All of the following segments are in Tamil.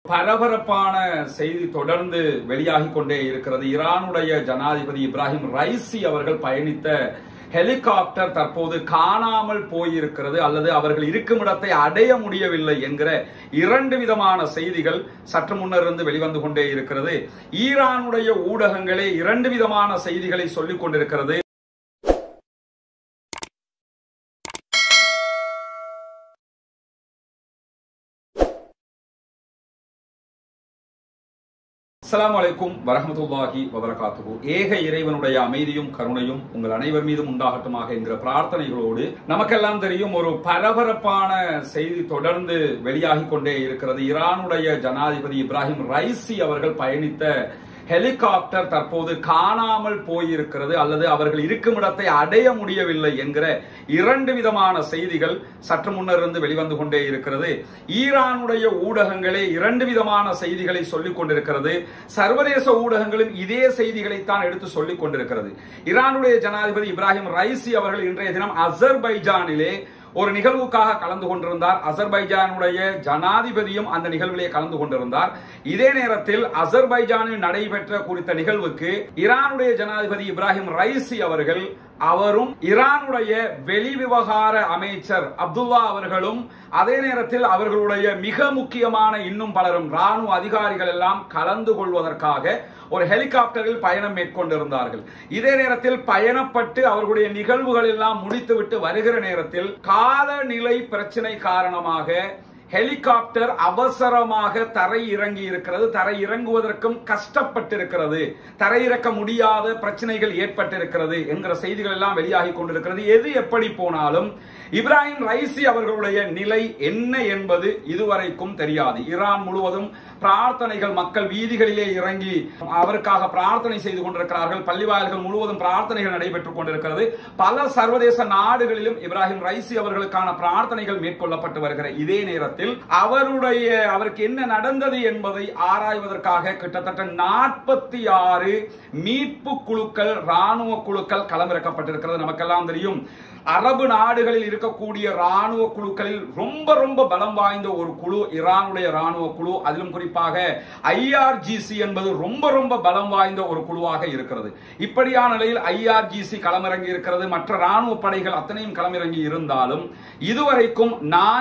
பரபரப்பான செய்தி தொடர்ந்து வெளியாகிக் கொண்டே இருக்கிறது. ஈரானுடைய ஜனாதிபதி இப்ராஹிம் ரைசி அவர்கள் பயணித்த ஹெலிகாப்டர் தற்போது காணாமல் போயிருக்கிறது அல்லது அவர்கள் இருக்கும் இடத்தை அடைய முடியவில்லை என்கிற இரண்டு விதமான செய்திகள் சற்று முன்னர் இருந்து வெளிவந்து கொண்டே இருக்கிறது. ஈரானுடைய ஊடகங்களே இரண்டு விதமான செய்திகளை சொல்லிக் கொண்டிருக்கிறது. அஸ்ஸலாமு அலைக்கும் வரஹ்மத்துல்லாஹி வபரகாத்துஹு. ஏக இறைவனுடைய அமைதியும் கருணையும் உங்கள் அனைவர் மீதும் உண்டாகட்டுமாக என்கிற பிரார்த்தனைகளோடு, நமக்கெல்லாம் தெரியும் ஒரு பரபரப்பான செய்தி தொடர்ந்து வெளியாகிக் கொண்டே இருக்கிறது. ஈரானுடைய ஜனாதிபதி இப்ராஹிம் ரைசி அவர்கள் பயணித்த ஹெலிகாப்டர் தற்போது காணாமல் போயிருக்கிறது அல்லது அவர்கள் இருக்கும் இடத்தை அடைய முடியவில்லை என்கிற இரண்டு விதமான செய்திகள் சற்று முன்னர் இருந்து வெளிவந்து கொண்டே இருக்கிறது. ஈரானுடைய ஊடகங்களே இரண்டு விதமான செய்திகளை சொல்லிக் கொண்டிருக்கிறது. சர்வதேச ஊடகங்களும் இதே செய்திகளைத்தான் எடுத்து சொல்லிக் கொண்டிருக்கிறது. ஈரானுடைய ஜனாதிபதி இப்ராஹிம் ரைசி அவர்கள் இன்றைய தினம் அசர்பைஜானிலே ஒரு நிகழ்வுக்காக கலந்து கொண்டிருந்தார். அசர்பைஜானுடைய ஜனாதிபதியும் அந்த நிகழ்விலே கலந்து கொண்டிருந்தார். இதே நேரத்தில் அசர்பைஜானில் நடைபெற்ற குறித்த நிகழ்வுக்கு ஈரானுடைய ஜனாதிபதி இப்ராஹிம் ரைசி அவரும் ஈரானுடைய வெளிவிவகார அமைச்சர் அப்துல்லா அவர்களும் அதே நேரத்தில் அவர்களுடைய மிக முக்கியமான இன்னும் பலரும் ராணுவ அதிகாரிகள் எல்லாம் கலந்து கொள்வதற்காக ஒரு ஹெலிகாப்டரில் பயணம் மேற்கொண்டிருந்தார்கள். இதே நேரத்தில் பயணப்பட்டு அவர்களுடைய நிகழ்வுகள் எல்லாம் முடித்துவிட்டு வருகிற நேரத்தில் காலநிலை பிரச்சனை காரணமாக ஹெலிகாப்டர் அவசரமாக தரை இறங்கி இருக்கிறது. தரை இறங்குவதற்கும் கஷ்டப்பட்டிருக்கிறது. தரையிறக்க முடியாத பிரச்சனைகள் ஏற்பட்டிருக்கிறது என்கிற செய்திகள் எல்லாம் வெளியாகி கொண்டிருக்கிறது. எது எப்படி போனாலும் இப்ராஹிம் ரைசி அவர்களுடைய நிலை என்ன என்பது இதுவரைக்கும் தெரியாது. ஈரான் முழுவதும் பிரார்த்தனைகள், மக்கள் வீதிகளிலே இறங்கி அவருக்காக பிரார்த்தனை செய்து கொண்டிருக்கிறார்கள். பள்ளிவாயல்கள் முழுவதும் பிரார்த்தனைகள் நடைபெற்றுக் கொண்டிருக்கிறது. பல சர்வதேச நாடுகளிலும் இப்ராஹிம் ரைசி அவர்களுக்கான பிரார்த்தனைகள் மேற்கொள்ளப்பட்டு வருகிற இதே நேரத்தில் அவருக்கு என்ன நடந்தது என்பதை ஆராய்வதற்காக கிட்டத்தட்ட 46 மீட்பு குழுக்கள், ராணுவ குழுக்கள் களமிறக்கப்பட்டிருக்கிறது. நமக்கெல்லாம் தெரியும், அரபு நாடுகளில் இருக்கக்கூடிய ராணுவ குழுக்களில் ரொம்ப ரொம்ப பலம் வாய்ந்த ஒரு குழு ஈரானுடைய ராணுவ குழு. அதிலும் குறிப்பாக IRGC என்பது ரொம்ப ரொம்ப பலம் வாய்ந்த ஒரு குழுவாக இருக்கிறது. இப்படியான நிலையில் IRGC களமிறங்கி இருக்கிறது. மற்ற ராணுவ படைகள் அத்தனையும் களமிறங்கி இருந்தாலும் இதுவரைக்கும்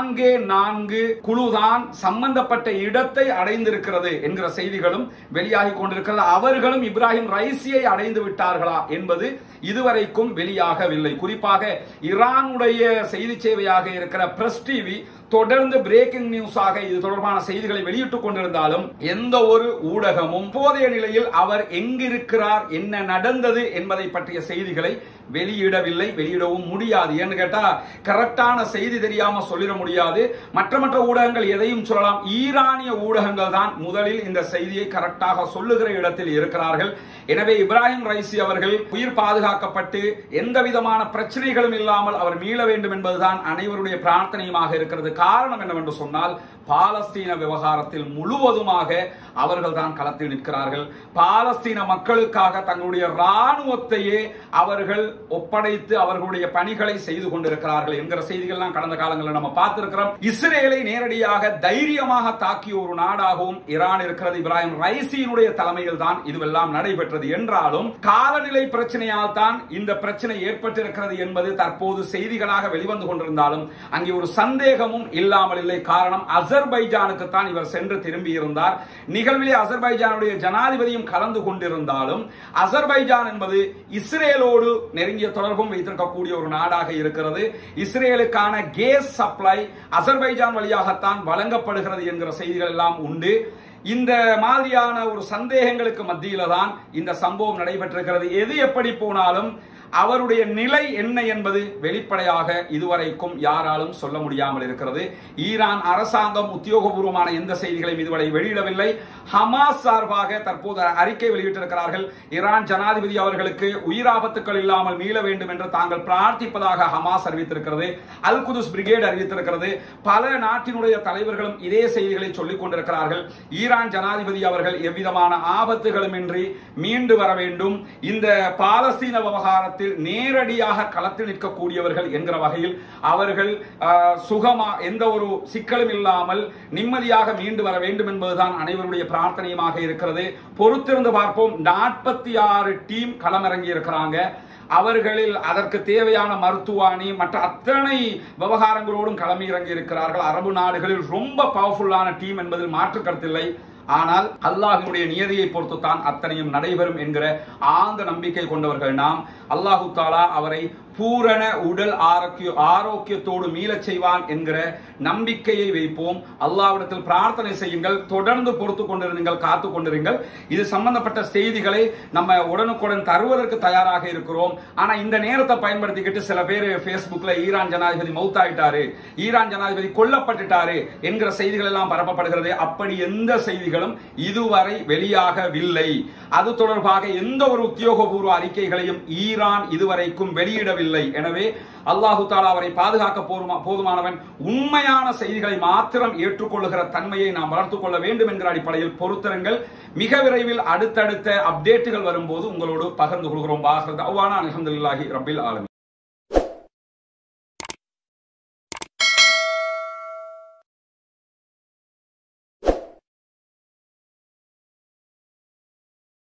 4 குழுதான் சம்பந்தப்பட்ட இடத்தை அடைந்திருக்கிறது என்கிற செய்திகளும் வெளியாகி கொண்டிருக்கிறது. அவர்களும் இப்ராஹிம் ரைசியை அடைந்து விட்டார்களா என்பது இதுவரைக்கும் வெளியாகவில்லை. குறிப்பாக ஈரானுடைய செய்தி சேவையாக இருக்கிற பிரஸ் டிவி தொடர்ந்து பிரேக்கிங் நியூஸாக இது தொடர்பான செய்திகளை வெளியிட்டுக் கொண்டிருந்தாலும் எந்த ஒரு ஊடகமும் போதைய நிலையில் அவர் எங்கிருக்கிறார், என்ன நடந்தது என்பதை பற்றிய செய்திகளை வெளியிடவில்லை, வெளியிடவும் முடியாது. ஏன்னு கேட்டா கரெக்டான செய்தி தெரியாம சொல்லிட முடியாது. மற்ற ஊடகங்கள் எதையும் சொல்லலாம். ஈரானிய ஊடகங்கள் தான் முதலில் இந்த செய்தியை கரெக்டாக சொல்லுகிற இடத்தில் இருக்கிறார்கள். எனவே இப்ராஹிம் ரைசி அவர்கள் உயிர் பாதுகாக்கப்பட்டு எந்த விதமான பிரச்சனைகளும் இல்லாமல் அவர் மீள வேண்டும் என்பதுதான் அனைவருடைய பிரார்த்தனையுமாக இருக்கிறது. காரணம் என்னவென்று சொன்னால், பாலஸ்தீன விவகாரத்தில் முழுவதுமாக அவர்கள் தான் களத்தில் நிற்கிறார்கள். பாலஸ்தீன மக்களுக்காக தங்களுடைய ராணுவத்தையே அவர்கள் ஒப்படைத்து அவர்களுடைய பணிகளை செய்து கொண்டிருக்கிறார்கள் என்கிற செய்திகள் கடந்த காலங்களில் நம்ம பார்த்திருக்கிறோம். இஸ்ரேலை நேரடியாக தைரியமாக தாக்கிய ஒரு நாடாகவும் ஈரான் இருக்கிறது. இப்ராஹிம் ரைசியினுடைய தலைமையில் தான் இதுவெல்லாம் நடைபெற்றது என்றாலும் காலநிலை பிரச்சனையால் தான் இந்த பிரச்சனை ஏற்பட்டிருக்கிறது என்பது தற்போது செய்திகளாக வெளிவந்து கொண்டிருந்தாலும் அங்கே ஒரு சந்தேகமும் இல்லாமல் இல்லை. காரணம், அசர்பைஜானுக்கு தான் இவர் சென்று திரும்பி இருந்தார். நிகழ்விலே அசர்பைஜானுடைய ஜனாதிபதியும் கலந்து கொண்டிருந்தாலும் அசர்பைஜான் என்பது இஸ்ரேலோடு நெருங்கிய தொடர்பும் வைத்திருக்கக்கூடிய ஒரு நாடாக இருக்கிறது. இஸ்ரேலுக்கான கேஸ் சப்ளை அசர்பைஜான் வழியாகத்தான் வழங்கப்படுகிறது என்கிற செய்திகள் எல்லாம் உண்டு. இந்த மாதிரியான ஒரு சந்தேகங்களுக்கு மத்தியில தான் இந்த சம்பவம் நடைபெற்றிருக்கிறது. எது எப்படி போனாலும் அவருடைய நிலை என்ன என்பது வெளிப்படையாக இதுவரைக்கும் யாராலும் சொல்ல முடியாமல் இருக்கிறது. ஈரான் அரசாங்கம் உத்தியோகபூர்வமான எந்த செய்திகளையும் இதுவரை வெளியிடவில்லை. ஹமாஸ் சார்பாக தற்போது அறிக்கை வெளியிட்டிருக்கிறார்கள். ஈரான் ஜனாதிபதி அவர்களுக்கு உயிராபத்துக்கள் இல்லாமல் மீள வேண்டும் என்று தாங்கள் பிரார்த்திப்பதாக ஹமாஸ் அறிவித்திருக்கிறது. அல் குதுஸ் பிரிகேட் அறிவித்திருக்கிறது. பல நாட்டினுடைய தலைவர்களும் இதே செய்திகளை சொல்லிக் கொண்டிருக்கிறார்கள். ஈரான் ஜனாதிபதி அவர்கள் எவ்விதமான ஆபத்துகளுமின்றி மீண்டு வர வேண்டும். இந்த பாலஸ்தீன விவகாரத்தில் விவகாரத்தில் நேரடியாக களத்தில் நிற்கக்கூடியவர்கள் என்கிற வகையில் அவர்கள் சுகமா எந்த ஒரு சிக்கலும் இல்லாமல் நிம்மதியாக மீண்டு வர வேண்டும் என்பதுதான் அனைவருடைய பிரார்த்தனையுமாக இருக்கிறது. பொறுத்திருந்து பார்ப்போம். 46 டீம் களமிறங்கி இருக்கிறாங்க. அவர்களில் அதற்கு தேவையான மருத்துவாணி மற்ற அத்தனை விவகாரங்களோடும் களமிறங்கி இருக்கிறார்கள். அரபு நாடுகளில் ரொம்ப பவர்ஃபுல்லான டீம் என்பதில் மாற்று கருத்தில்லை. ஆனால் அல்லாஹ்வுடைய நியதியை பொறுத்து தான் அத்தனையும் நடைபெறும் என்கிற ஆழ்ந்த நம்பிக்கை கொண்டவர்கள் நாம். அல்லாஹு தாலா அவரை பூரண உடல் ஆரோக்கியத்தோடு மீளச் செய்வான் என்கிற நம்பிக்கையை வைப்போம். அல்லாஹ்விடத்தில் பிரார்த்தனை செய்யுங்கள். தொடர்ந்து பொறுத்து கொண்டிருங்கள், காத்து கொண்டிருங்கள். இது சம்பந்தப்பட்ட செய்திகளை நம்ம உடனுக்குடன் தருவதற்கு தயாராக இருக்கிறோம். ஆனா இந்த நேரத்தை பயன்படுத்திக்கிட்டு சில பேர் Facebookல ஈரான் ஜனாதிபதி மௌத்தாயிட்டாரு, ஈரான் ஜனாதிபதி கொல்லப்பட்டுட்டாரு என்கிற செய்திகள் எல்லாம் பரப்பப்படுகிறது. அப்படி எந்த செய்திகளும் இதுவரை வெளியாகவில்லை. அது தொடர்பாக எந்த ஒரு உத்தியோகபூர்வ அறிக்கைகளையும் ஈரான் இதுவரைக்கும் வெளியிடவில்லை. எனவே அல்லாஹு தாலா அவரை பாதுகாக்க போதுமானவன். உண்மையான செய்திகளை மாத்திரம் ஏற்றுக்கொள்ளுகிற தன்மையை நாம் வளர்த்துக் கொள்ள வேண்டும் என்கிற அடிப்படையில் பொறுத்திருங்கள். மிக விரைவில் அடுத்தடுத்த அப்டேட்டுகள் வரும்போது உங்களோடு பகிர்ந்து கொள்கிறோம். அல்ஹம்துலில்லாஹி ரப்பில் ஆலமீன்.